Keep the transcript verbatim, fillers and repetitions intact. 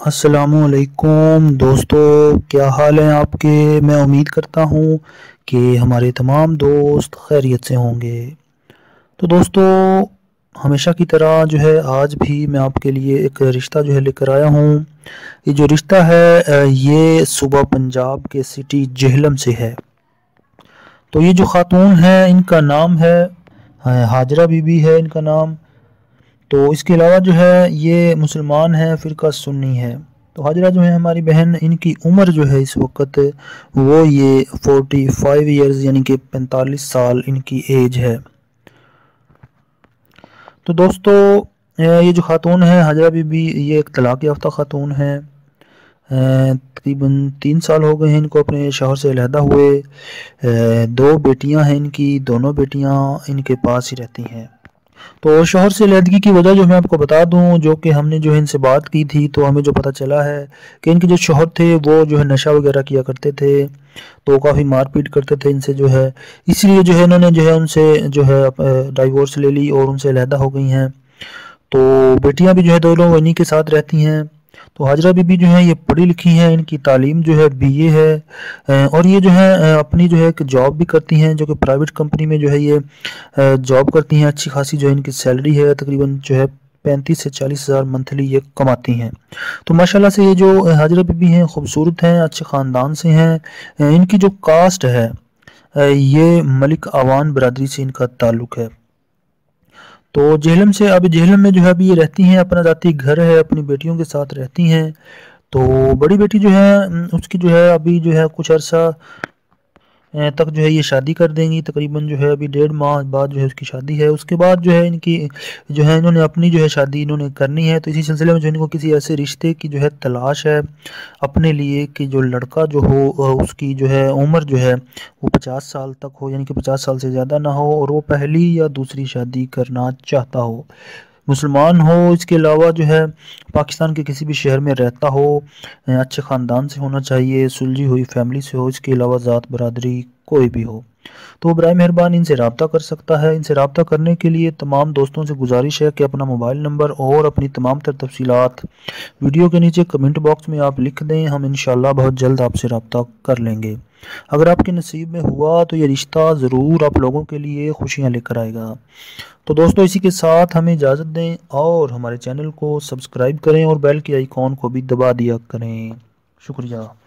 अस्सलामुअलैकुम दोस्तों, क्या हाल है आपके। मैं उम्मीद करता हूँ कि हमारे तमाम दोस्त खैरियत से होंगे। तो दोस्तों, हमेशा की तरह जो है आज भी मैं आपके लिए एक रिश्ता जो है लेकर आया हूँ। ये जो रिश्ता है अ, ये सुबह पंजाब के सिटी जेहलम से है। तो ये जो खातून है इनका नाम है अ, हाजरा बीबी है इनका नाम। तो इसके अलावा जो है ये मुसलमान है, फ़िरका सुन्नी है। तो हाजरा जो है हमारी बहन, इनकी उम्र जो है इस वक्त वो ये फोर्टी फाइव ईयर्स यानी कि पैंतालीस साल इनकी एज है। तो दोस्तों, ये जो खातून है हाजरा बीबी, ये एक तलाक़ याफ्ता खातून है। तकरीबन तीन साल हो गए हैं इनको अपने शौहर से अलहदा हुए। दो बेटियां हैं इनकी, दोनों बेटियां इनके पास ही रहती हैं। तो शौहर से अलहदगी की वजह जो मैं आपको बता दूं, जो कि हमने जो है इनसे बात की थी, तो हमें जो पता चला है कि इनके जो शौहर थे वो जो है नशा वगैरह किया करते थे, तो काफ़ी मारपीट करते थे इनसे जो है। इसलिए जो है इन्होंने जो है उनसे जो है डाइवोर्स ले ली और उनसे अलहदा हो गई हैं। तो बेटियां भी जो है दोनों इन्हीं के साथ रहती हैं। तो हाजरा बीबी जो है ये पढ़ी लिखी हैं, इनकी तालीम जो है बीए है अ, और ये जो है अ, अपनी जो है एक जॉब भी करती हैं, जो कि प्राइवेट कंपनी में जो है ये अ, जॉब करती हैं। अच्छी खासी जो है इनकी सैलरी है, तकरीबन जो है पैंतीस से चालीस हज़ार मंथली ये कमाती हैं। तो माशाल्लाह से ये जो हाजरा बीबी हैं खूबसूरत हैं, अच्छे ख़ानदान से हैं। अ, इनकी जो कास्ट है अ, ये मलिक आवान बरादरी से इनका ताल्लुक़ है। तो जेहलम से, अब जेहलम में जो है अभी ये रहती हैं, अपना ज़ाती घर है, अपनी बेटियों के साथ रहती हैं। तो बड़ी बेटी जो है उम, उसकी जो है अभी जो है कुछ अरसा अ, तक जो है ये शादी कर देंगी। तकरीबन जो है अभी डेढ़ माह बाद जो है उसकी शादी है। उसके बाद जो है इनकी जो है इन्होंने अपनी जो है शादी इन्होंने करनी है। तो इसी सिलसिले में जो इनको किसी ऐसे रिश्ते की जो है तलाश है अपने लिए, कि जो लड़का जो हो अ, उसकी जो है उम्र जो है वो पचास साल तक हो, यानी कि पचास साल से ज़्यादा ना हो, और वो पहली या दूसरी शादी करना चाहता हो, मुसलमान हो। इसके अलावा जो है पाकिस्तान के किसी भी शहर में रहता हो, अ, अच्छे ख़ानदान से होना चाहिए, सुलझी हुई फैमिली से हो। इसके अलावा ज़ात बरादरी कोई भी हो, तो बराए मेहरबान इनसे रब्ता कर सकता है। इनसे रब्ता करने के लिए तमाम दोस्तों से गुजारिश है कि अपना मोबाइल नंबर और अपनी तमाम तर तफसीलात वीडियो के नीचे कमेंट बॉक्स में आप लिख दें। हम इंशाल्लाह बहुत जल्द आपसे रब्ता कर लेंगे। अगर आपके नसीब में हुआ तो ये रिश्ता ज़रूर आप लोगों के लिए खुशियाँ लेकर आएगा। तो दोस्तों, इसी के साथ हमें इजाज़त दें और हमारे चैनल को सब्सक्राइब करें और बेल के आइकॉन को भी दबा दिया करें। शुक्रिया।